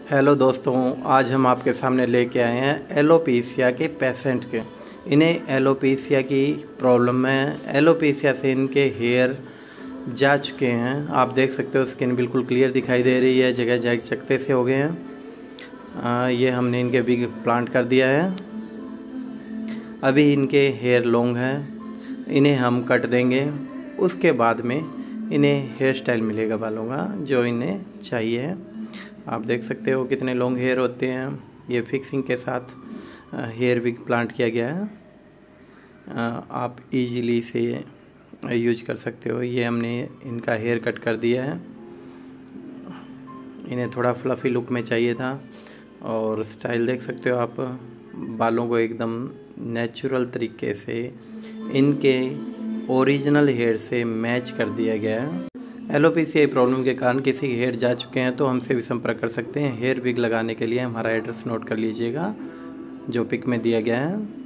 Hello दोस्तों, आज हम आपके सामने लेके आए हैं एलोपेशिया के पेशेंट के। इन्हें एलोपेशिया की प्रॉब्लम है। एलोपेशिया से इनके हेयर जा चुके हैं। आप देख सकते हो स्किन बिल्कुल क्लियर दिखाई दे रही है, जगह जगह चकते से हो गए हैं। ये हमने इनके विग प्लांट कर दिया है। अभी इनके हेयर लॉन्ग हैं, इन्हें हम कट देंगे। उसके बाद में इन्हें हेयर स्टाइल मिलेगा बालों का जो इन्हें चाहिए। आप देख सकते हो कितने लॉन्ग हेयर होते हैं। ये फिक्सिंग के साथ हेयर विग प्लांट किया गया है। आप इजीली से यूज कर सकते हो। ये हमने इनका हेयर कट कर दिया है। इन्हें थोड़ा फ्लफ़ी लुक में चाहिए था और स्टाइल देख सकते हो आप। बालों को एकदम नेचुरल तरीके से इनके ओरिजिनल हेयर से मैच कर दिया गया है। एलोपेशिया प्रॉब्लम के कारण किसी के हेयर जा चुके हैं तो हमसे भी संपर्क कर सकते हैं। हेयर विग लगाने के लिए हमारा एड्रेस नोट कर लीजिएगा जो पिक में दिया गया है।